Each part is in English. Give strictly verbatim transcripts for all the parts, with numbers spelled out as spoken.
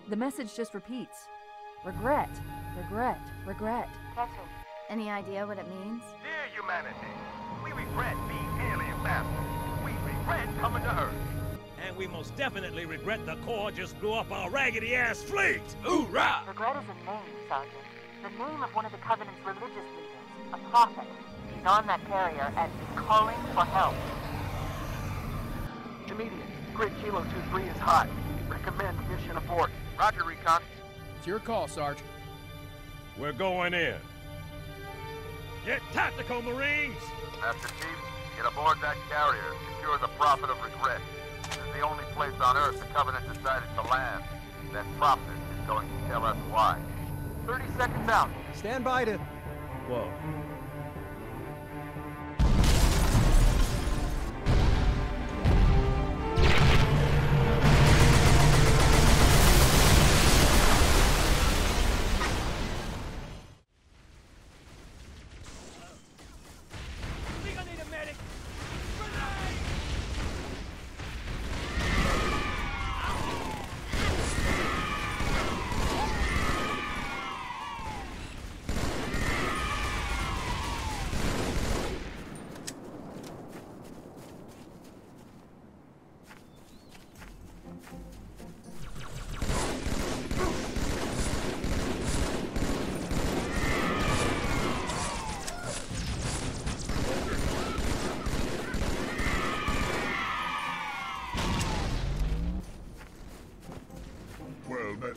The message just repeats. Regret, regret, regret. Ketsu, any idea what it means? Dear humanity, we regret being alien masters. We regret coming to Earth. And we most definitely regret the Corps just blew up our raggedy-ass fleet! Hoorah! Regret is a name, Sergeant. The name of one of the Covenant's religious leaders, a prophet. He's on that carrier and he's calling for help. Immediate. Grid Kilo two three is hot. Recommend mission abort. Roger, Recon. It's your call, Sarge. We're going in. Get tactical, Marines! Master Chief, get aboard that carrier. Secure the Prophet of Regret. This is the only place on Earth the Covenant decided to land. That Prophet is going to tell us why. thirty seconds out. Stand by to... Whoa. Well, that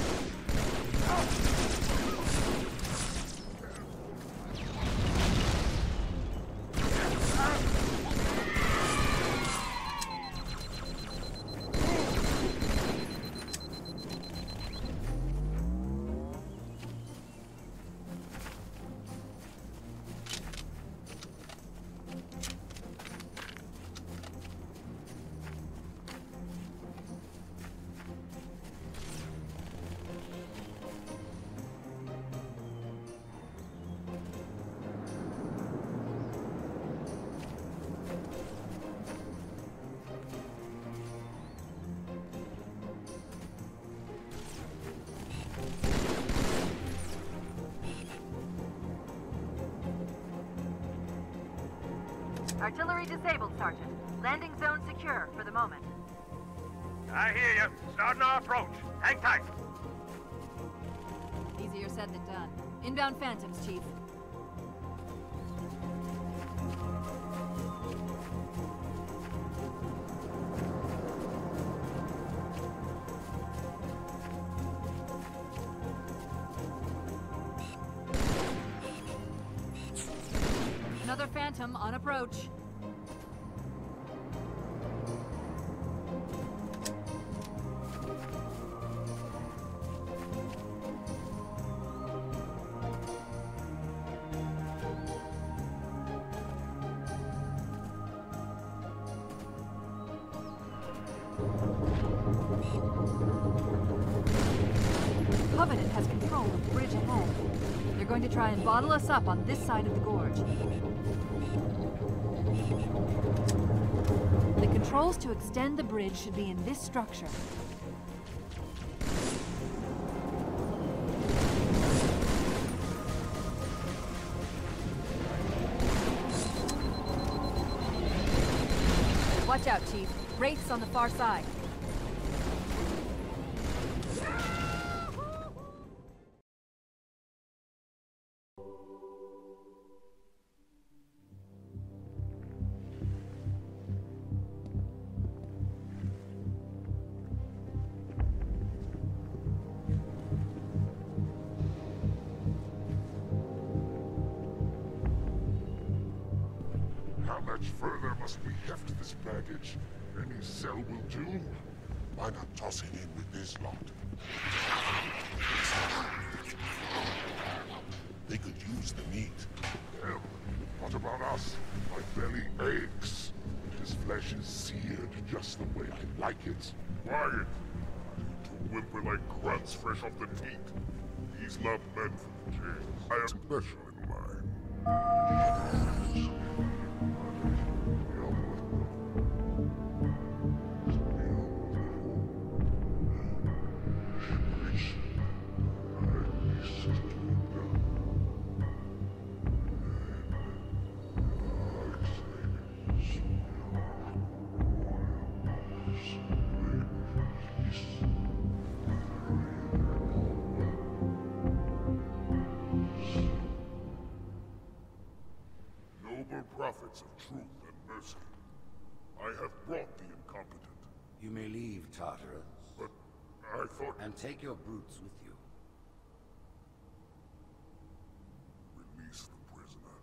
Artillery disabled, Sergeant. Landing zone secure for the moment. I hear you. Starting our approach. Hang tight. Easier said than done. Inbound Phantoms, Chief. Another Phantom on approach. Covenant has control of the bridge ahead. They're going to try and bottle us up on this side of the gorge. The controls to extend the bridge should be in this structure. Watch out, Chief. Wraiths on the far side. How much further must we heft this baggage? Any cell will do. Why not toss it in with this lot? They could use the meat. Hell, what about us? My belly aches. This flesh is seared just the way I like it. Quiet! To whimper like grunts fresh off the teat. He's not meant for the king. I have special in mind. truth and mercy. I have brought the incompetent, You may leave, Tartarus, but I thought... and take your brutes with you. Release the prisoner.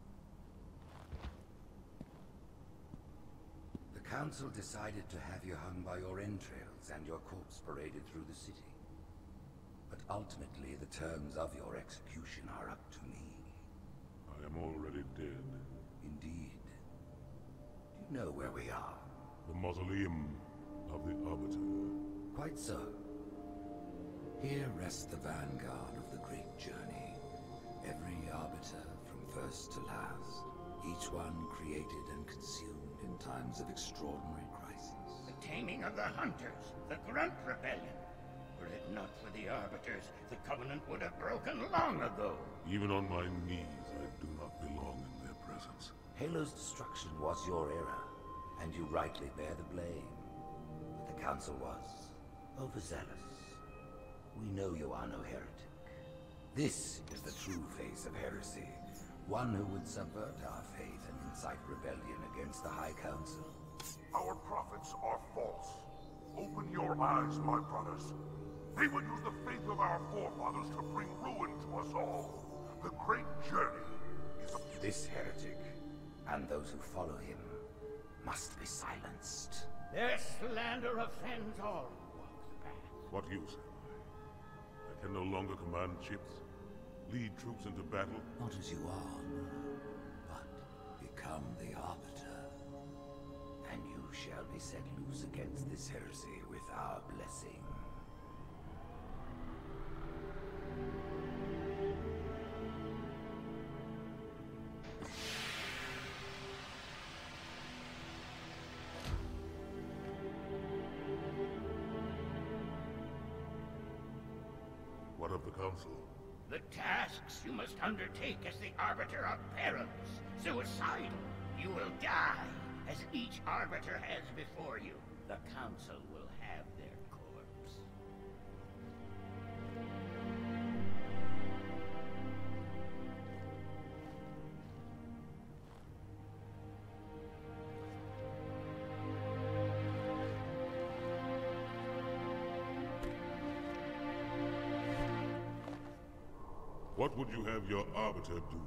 The Council decided to have you hung by your entrails and your corpse paraded through the city. But ultimately, the terms of your execution are up to me. I am already dead. Indeed. Do you know where we are? The mausoleum of the Arbiter. Quite so. Here rests the vanguard of the great journey. Every Arbiter, from first to last. Each one created and consumed in times of extraordinary crisis. The taming of the Hunters, the Grunt Rebellion. Were it not for the Arbiters, the Covenant would have broken long ago. Even on my knees, I do not belong in their presence. Halo's destruction was your error, and you rightly bear the blame. But the Council was overzealous. We know you are no heretic. This is the true face of heresy. One who would subvert our faith and incite rebellion against the High Council. Our prophets are false. Open your eyes, my brothers. They would use the faith of our forefathers to bring ruin to us all. The great journey is a... This heretic, and those who follow him, must be silenced. Their slander offends all who walk the path. What use am I? I can no longer command ships, lead troops into battle. Not as you are, no, but become the Arbiter. And you shall be set loose against this heresy with our blessing. What of the Council? The tasks you must undertake as the Arbiter are perilous, suicidal. You will die, as each Arbiter has before you. The Council will have their corpse. What would you have your Arbiter do?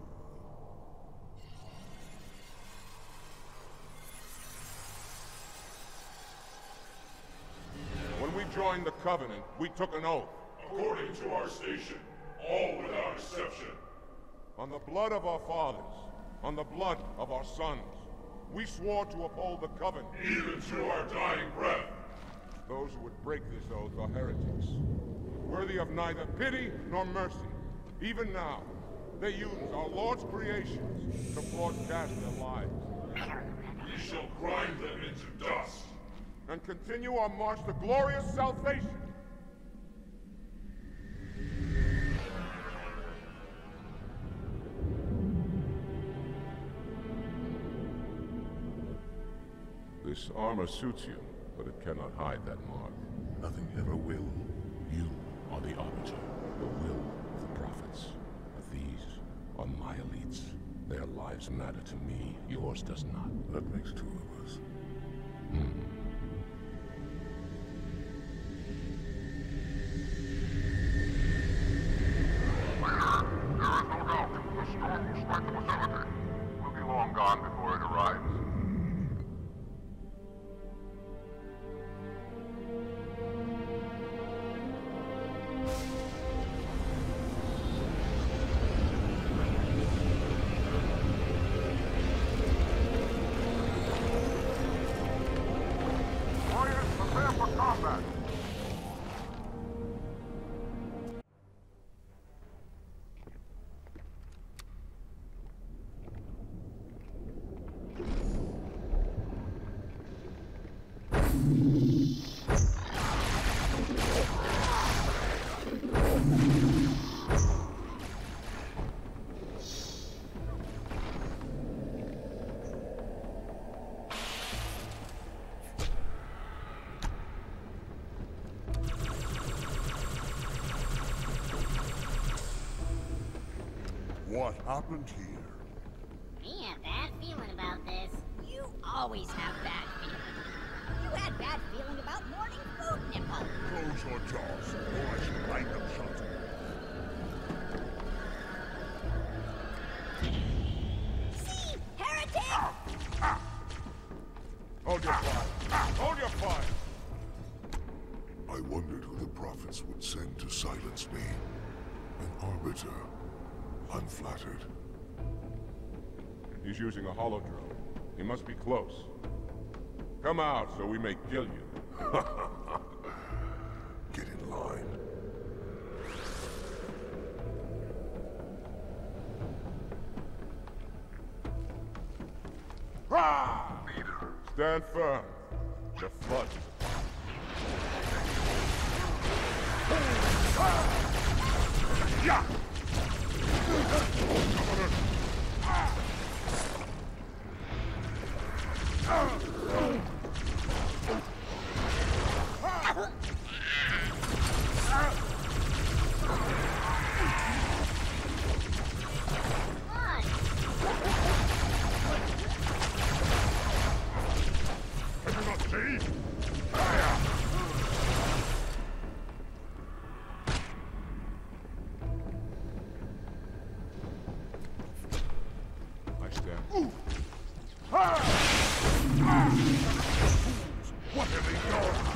When we joined the Covenant, we took an oath. According to our station, all without exception. On the blood of our fathers, on the blood of our sons, we swore to uphold the Covenant. Even to our dying breath. Those who would break this oath are heretics, worthy of neither pity nor mercy. Even now, they use our Lord's creations to broadcast their lives. We shall grind them into dust. And continue our march to glorious salvation. This armor suits you, but it cannot hide that mark. Nothing ever will. You are the Arbiter, the will of the prophets. But these are my elites. Their lives matter to me, yours does not. That makes two of us. Hmm. We'll be long gone before it arrives. Warriors, prepare for combat! What happened here? Me have a bad feeling about this. always have bad feeling. You had bad feeling about morning food nipple. Close your jaws, or I shall bind them shut. See? Heretic! Ah, ah. Hold your fire. Ah, hold your fire. I wondered who the prophets would send to silence me. An arbiter. I'm flattered. He's using a holodrome. He must be close. Come out so we may kill you. Get in line. Rah! Leader. Stand firm. The flood is upon. Yeah! Can you not see? I stand. What have they done?